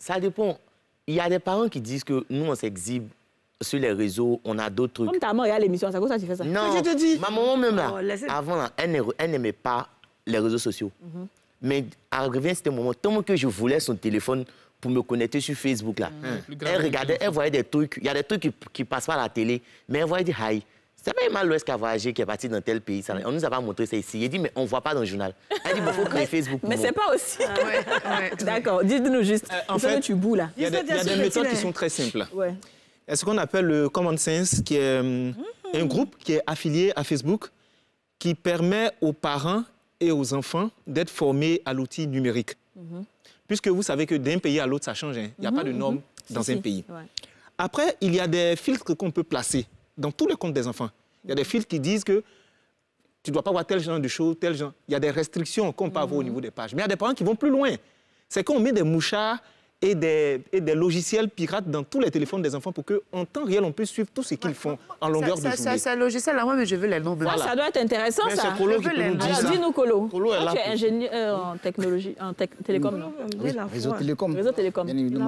Ça dépend. Il y a des parents qui disent que nous, on s'exhibe sur les réseaux, on a d'autres trucs. Comme ta maman regarde l'émission, c'est comme ça que tu fais ça. Non, je te dis. ma maman même là, laissez... avant, là, elle n'aimait pas les réseaux sociaux. Mais elle revient à ce moment, tellement que je voulais son téléphone pour me connecter sur Facebook là. Elle regardait, elle voyait des trucs, il y a des trucs qui passent pas à la télé, mais elle voyait des hi. C'est pas Emma Louest qui a voyagé, qui est parti dans tel pays. Ça, on nous a pas montré ça ici. Il dit, mais on ne voit pas dans le journal. Elle dit, il faut créer Facebook. Mais c'est pas aussi. Ouais. D'accord, dites-nous juste. En fait, tu boules là. Il y a des méthodes qui sont très simples. Ouais. C'est ce qu'on appelle le Common Sense, qui est un groupe qui est affilié à Facebook, qui permet aux parents et aux enfants d'être formés à l'outil numérique. Puisque vous savez que d'un pays à l'autre, ça change. Hein. Il n'y a pas de normes dans un pays. Ouais. Après, il y a des filtres qu'on peut placer dans tous les comptes des enfants. Il y a des filtres qui disent que tu ne dois pas voir tel genre de choses, tel genre. Il y a des restrictions qu'on peut avoir au niveau des pages. Mais il y a des parents qui vont plus loin. C'est qu'on met des mouchards et des logiciels pirates dans tous les téléphones des enfants pour qu'en temps réel, on puisse suivre tout ce qu'ils font en longueur de journée. C'est un logiciel là, moi, mais je veux les noms. Ah, ça doit être intéressant, Mais ça. c'est Colo qui peut nous dire Alors, ça. dis-nous, Colo. Colo est là Tu es pour- ingénieur en technologie, télécom, non? Oui, réseau télécom. Réseau télécom. Bien évidemment.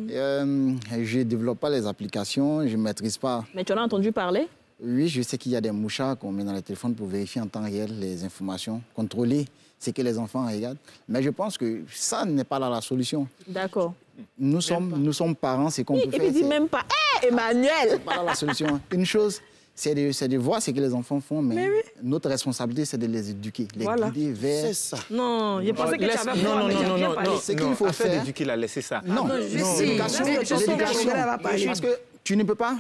Je ne développe pas les applications, je ne maîtrise pas. Mais tu en as entendu parler? Oui, je sais qu'il y a des mouchards qu'on met dans les téléphones pour vérifier en temps réel les informations, contrôler ce que les enfants regardent. Mais je pense que ça n'est pas là la solution. D'accord. Nous sommes parents, c'est qu'on peut Et faire. puis dis même pas, hé, Emmanuel! C'est pas là la solution. Une chose, c'est de voir ce que les enfants font, mais notre responsabilité, c'est de les éduquer, les guider vers... C'est ça. Non, je pensais que tu avais Non. Ce qu'il faut Affaire faire... d'éduquer, la laisser ça. Non, l'éducation, parce que tu ne peux pas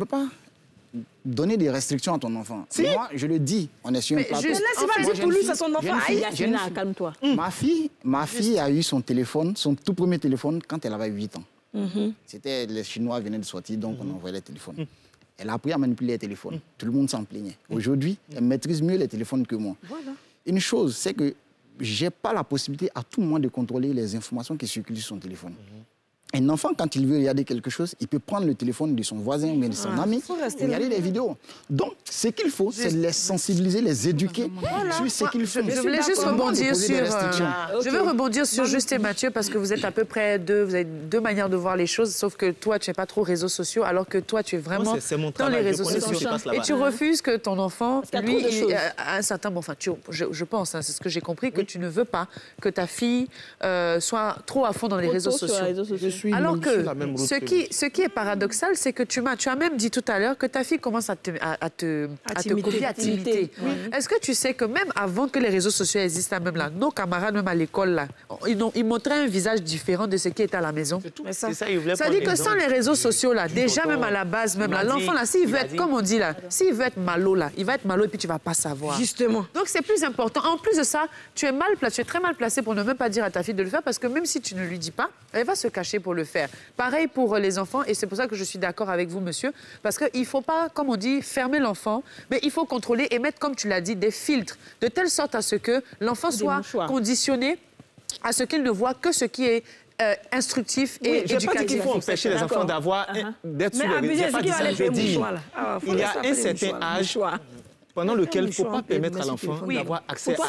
donner des restrictions à ton enfant. Si. Moi, je le dis, on est sur un plateau. Laisse pas dire pour lui, c'est son enfant. Yasmina, calme-toi. Ma fille a eu son téléphone, son tout premier téléphone, quand elle avait 8 ans. C'était les Chinois venaient de sortir, donc on envoyait les téléphones. Elle a appris à manipuler les téléphones. Tout le monde s'en plaignait. Aujourd'hui, elle maîtrise mieux les téléphones que moi. Voilà. Une chose, c'est que je n'ai pas la possibilité à tout moment de contrôler les informations qui circulent sur son téléphone. Un enfant, quand il veut regarder quelque chose, il peut prendre le téléphone de son voisin ou de son ami et regarder des vidéos. Donc, ce qu'il faut, c'est de les sensibiliser, les éduquer sur ce qu'ils font. Je voulais juste rebondir sur... Je veux rebondir sur Juste et Mathieu parce que vous êtes à peu près deux, vous avez deux manières de voir les choses, sauf que toi, tu n'es pas trop réseaux sociaux, alors que toi, tu es vraiment Moi, c'est mon dans travail. les réseaux Je connais ce qui sociaux. se passe là-bas. Et tu refuses que ton enfant, qu'il y a lui, trop de choses. à un certain moment, enfin, je pense, hein, c'est ce que j'ai compris, que tu ne veux pas que ta fille soit trop à fond dans les réseaux sociaux. Alors que ce qui est paradoxal, c'est que tu as même dit tout à l'heure que ta fille commence à te copier, à t'imiter. Est-ce que tu sais que même avant que les réseaux sociaux existent, même là, nos camarades, même à l'école, là, ils montraient un visage différent de ce qui était à la maison. C'est ça, il voulait Ça dit que sans les réseaux sociaux, là, déjà même à la base, même là, l'enfant, là, s'il veut être, comme on dit là, s'il veut être malo, là, il va être malo et puis tu vas pas savoir. Justement. Donc c'est plus important. En plus de ça, tu es très mal placé pour ne même pas dire à ta fille de le faire parce que même si tu ne lui dis pas, elle va se cacher pour le faire. Pareil pour les enfants et c'est pour ça que je suis d'accord avec vous, monsieur, parce qu'il ne faut pas, comme on dit, fermer l'enfant, mais il faut contrôler et mettre, comme tu l'as dit, des filtres, de telle sorte à ce que l'enfant soit conditionné à ce qu'il ne voit que ce qui est instructif et éducatif. Je ne pas dit qu'il faut empêcher les enfants d'être sur les réseaux. Je dis, il y a un certain âge pendant lequel il ne faut pas permettre à l'enfant d'avoir accès à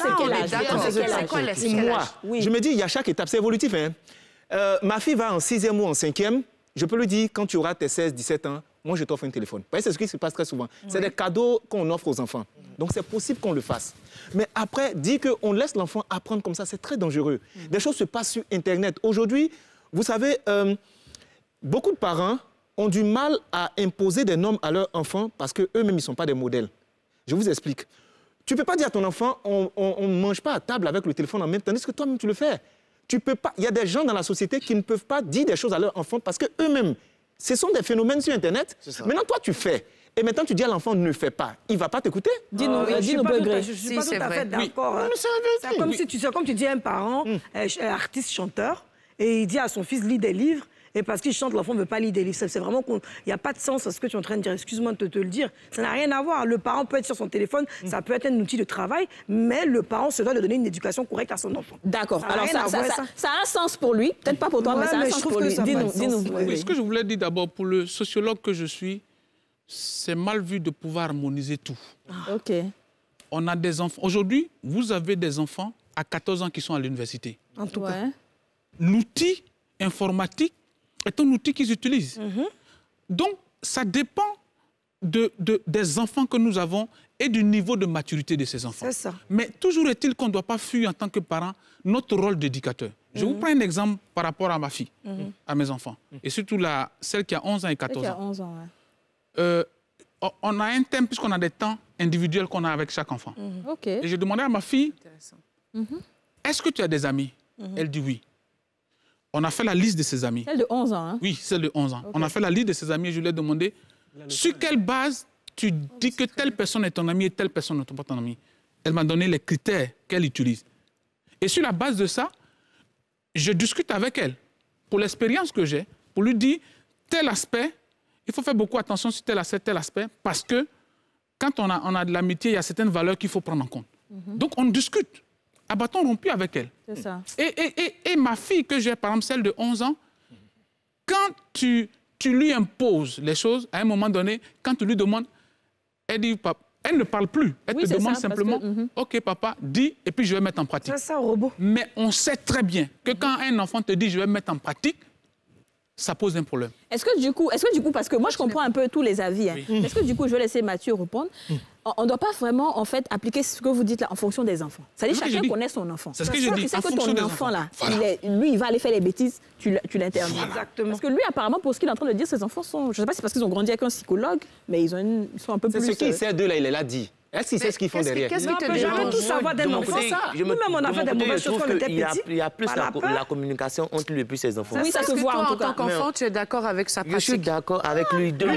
moi. Je me dis, il y a chaque étape, c'est évolutif. Hein. Ma fille va en 6e ou en 5e, je peux lui dire, quand tu auras tes 16, 17 ans, moi, je t'offre un téléphone. Vous voyez, c'est ce qui se passe très souvent. C'est des cadeaux qu'on offre aux enfants. Donc, c'est possible qu'on le fasse. Mais après, dire qu'on laisse l'enfant apprendre comme ça, c'est très dangereux. Des choses se passent sur Internet. Aujourd'hui, vous savez, beaucoup de parents ont du mal à imposer des normes à leurs enfants parce qu'eux-mêmes, ils ne sont pas des modèles. Je vous explique. Tu ne peux pas dire à ton enfant, on ne mange pas à table avec le téléphone en même temps, tandis que toi-même, tu le fais. Tu peux pas. Il y a des gens dans la société qui ne peuvent pas dire des choses à leurs enfants parce qu'eux-mêmes, ce sont des phénomènes sur Internet. Maintenant, toi, tu fais. Et maintenant, tu dis à l'enfant, ne fais pas. Il ne va pas t'écouter. Dis-nous, je ne suis pas tout à fait d'accord. C'est comme tu dis à un parent, artiste, chanteur, et il dit à son fils, lis des livres. Et parce qu'il chante, l'enfant ne veut pas lire des livres. C'est vraiment qu'il n'y a pas de sens à ce que tu es en train de dire. Excuse-moi de te le dire. Ça n'a rien à voir. Le parent peut être sur son téléphone, ça peut être un outil de travail, mais le parent se doit de donner une éducation correcte à son enfant. D'accord. Alors ça a un sens pour lui. Peut-être pas pour toi, mais ça a un sens pour lui. Dis-nous. Ce que je voulais dire d'abord, pour le sociologue que je suis, c'est mal vu de pouvoir harmoniser tout. OK. On a des enfants. Aujourd'hui, vous avez des enfants à 14 ans qui sont à l'université. En tout cas. L'outil informatique est un outil qu'ils utilisent. Donc, ça dépend des enfants que nous avons et du niveau de maturité de ces enfants. C'est ça. Mais toujours est-il qu'on ne doit pas fuir en tant que parent notre rôle d'éducateur. Je vous prends un exemple par rapport à ma fille, à mes enfants, et surtout celle qui a 11 ans et 14 ans. Celle qui a 11 ans, ouais. On a un thème, puisqu'on a des temps individuels qu'on a avec chaque enfant. OK. Et j'ai demandé à ma fille, est-ce que tu as des amis? Elle dit oui. On a fait la liste de ses amis. Celle de 11 ans, hein? Oui, celle de 11 ans. Okay. On a fait la liste de ses amis et je lui ai demandé, sur quelle base tu dis que telle personne est ton ami et telle personne n'est pas ton ami? Elle m'a donné les critères qu'elle utilise. Et sur la base de ça, je discute avec elle, pour l'expérience que j'ai, pour lui dire, tel aspect, il faut faire beaucoup attention sur tel aspect, parce que quand on a de l'amitié, il y a certaines valeurs qu'il faut prendre en compte. Donc on discute, à bâton rompu avec elle. C'est ça. Et ma fille que j'ai, par exemple, celle de 11 ans, quand tu lui imposes les choses, à un moment donné, quand tu lui demandes, elle dit, papa, elle ne parle plus. Elle te demande simplement, OK, papa, dis, et puis je vais mettre en pratique. C'est ça, robot. Mais on sait très bien que quand un enfant te dit, je vais mettre en pratique, ça pose un problème. Est-ce que du coup, parce que moi je comprends un peu tous les avis, hein. Est-ce que du coup, je vais laisser Mathieu répondre, on ne doit pas vraiment en fait appliquer ce que vous dites là en fonction des enfants. C'est-à-dire chacun connaît son enfant. C'est ce que je dis. Tu sais que ton enfant là, lui il va aller faire les bêtises, tu l'interdis. Voilà. Exactement. Parce que lui apparemment pour ce qu'il est en train de dire, ses enfants sont, je ne sais pas si c'est parce qu'ils ont grandi avec un psychologue, mais ils sont un peu plus. C'est ce qu'il sait d'eux là, il l'a dit. Est-ce qu'il sait ce qu'ils font derrière? Qu'est-ce qui te dérange? Tout savoir d'un enfant. Nous-mêmes, on a fait des mauvaises choses quand on était petits. Il y a plus la communication entre lui et ses enfants. Oui, ça se voit en tout cas. En tant qu'enfant, tu es d'accord avec sa pratique? Je suis d'accord avec lui. Pourquoi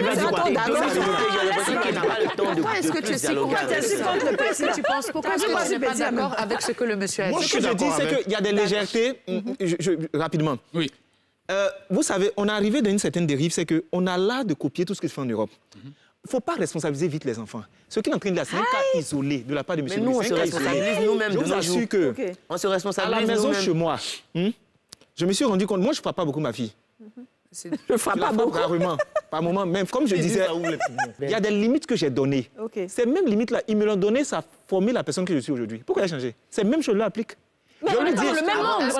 est-ce que tu es si contre le PC? Tu penses pourquoi est-ce que tu n'es pas d'accord avec ce que le monsieur a dit? Moi, ce que je dis, c'est qu'il y a des légèretés. Rapidement. Oui. Vous savez, on est arrivé dans une certaine dérive, c'est qu'on a l'art de copier tout ce qui se fait en Europe. Il ne faut pas responsabiliser vite les enfants. Ce qu'il est en train de dire, c'est un cas isolé de la part de M. Mais nous, on se responsabilise nous-mêmes. Je vous assure que on se responsabilise à la maison chez moi, je me suis rendu compte, moi, je ne frappe pas beaucoup ma fille. Je ne frappe pas beaucoup. Rarement, par moment. Même comme je disais, il y a des limites que j'ai données. Ces mêmes limites-là, ils me l'ont donné, ça a formé la personne que je suis aujourd'hui. Pourquoi elle a changé? Ces mêmes choses-là appliquent. Mais on est dans le même monde.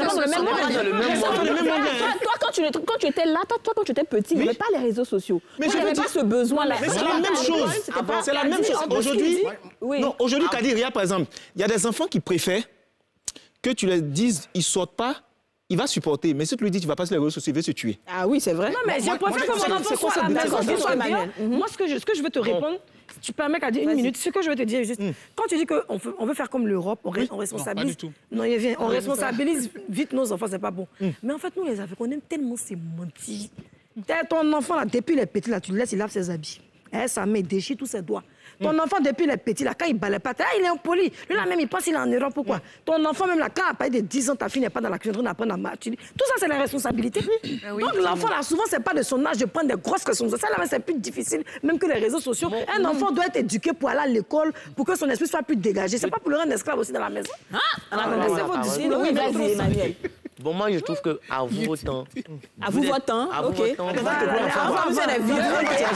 Toi, quand tu étais là, toi, quand tu étais petit, il n'y avait pas les réseaux sociaux. Mais je n'avais pas ce besoin-là. Mais c'est la même chose. C'est la même chose. Aujourd'hui, Kadir, il y a par exemple, il y a des enfants qui préfèrent que tu leur dises, ils ne sortent pas. Il va supporter, mais si tu lui dis tu vas pas sur les réseaux sociaux, il va se tuer. Ah oui, c'est vrai. Non, mais je préfère que mon enfant soit à la maison. Moi, ce que je veux te répondre, si tu permets qu'à dire une minute, ce que je veux te dire juste, quand tu dis qu'on veut faire comme l'Europe, on responsabilise. Non, on responsabilise vite nos enfants, c'est pas bon. Mais en fait, nous, les Africains, on aime tellement se mentir. Ton enfant, là, depuis les petits, là, tu le laisses, il lave ses habits. Ça met, déchire tous ses doigts. Ton enfant, depuis les petits, là, quand il balaye pas, il est impoli. Lui, là, même, il pense qu'il est en Europe. Pourquoi? Ton enfant, même là, quand à partir de 10 ans, ta fille n'est pas dans la cuisine, on apprend à marcher. Tout ça, c'est la responsabilité. Donc, l'enfant, là, souvent, c'est pas de son âge de prendre des grosses responsabilités. Ça, là, c'est plus difficile, même que les réseaux sociaux. Un enfant doit être éduqué pour aller à l'école, pour que son esprit soit plus dégagé. C'est pas pour le rendre esclave aussi dans la maison. Laissez votre discours. Oui, vas-y, Emmanuel. Bon, moi, je trouve que à vous votre temps. À vous votre temps, ok. Vous êtes des vieux.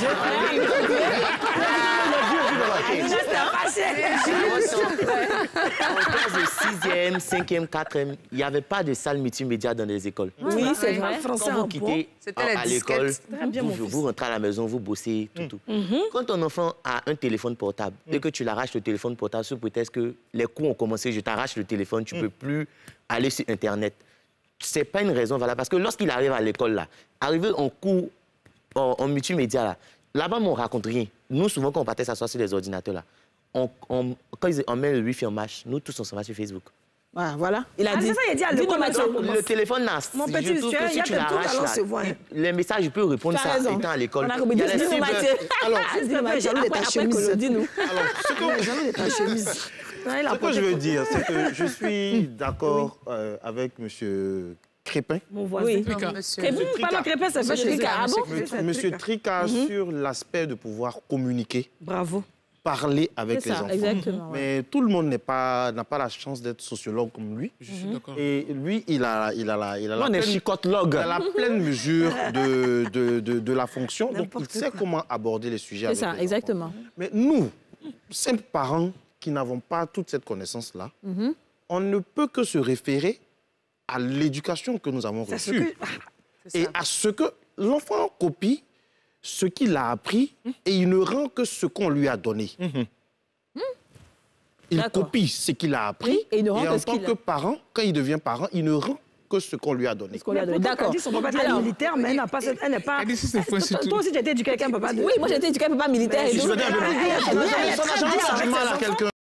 En classe de 6e, 5e, 4e, il n'y avait pas de salle multimédia dans les écoles. Oui, c'est vrai. Quand vous quittez à l'école, vous rentrez à la maison, vous bossez, tout. Quand ton enfant a un téléphone portable et que tu l'arraches le téléphone portable sous prétexte que les cours ont commencé, je t'arrache le téléphone, tu ne peux plus aller sur Internet. Ce n'est pas une raison valable. Parce que lorsqu'il arrive à l'école, là, arrivé en cours, en multimédia, là-bas, on ne raconte rien. Nous, souvent, quand on partait s'asseoir sur les ordinateurs, là, quand on met le Wi-Fi en marche, nous tous, on s'en va sur Facebook. Ah, voilà. Il a dit. C'est ça, il a dit à l'école. Le téléphone, là, mon petit, si tu l'arraches, les messages, je peux répondre ça étant à l'école. Alors, dis-nous. Alors, ce que je veux dire, c'est que je suis d'accord avec M. Crépin. Mon voisin. Crépin, c'est fait Monsieur Trika sur l'aspect de pouvoir communiquer. Bravo. Parler avec les enfants. Exactement, mais tout le monde n'a pas la chance d'être sociologue comme lui. Je suis d'accord. Et lui, il a la pleine mesure de la fonction. Donc, il sait comment aborder les sujets avec les enfants. Exactement. Mais nous, simples parents qui n'avons pas toute cette connaissance-là, on ne peut que se référer à l'éducation que nous avons reçue. Et à ce que l'enfant copie ce qu'il a appris et il ne rend que ce qu'on lui a donné. Il copie ce qu'il a appris et en tant que parent, quand il devient parent, il ne rend que ce qu'on lui a donné. D'accord. Son papa était militaire, mais elle n'est pas... Toi aussi, tu as été éduqué avec un papa de... Oui, moi j'ai été éduqué avec un papa militaire. Ça n'a jamais fait du mal à quelqu'un.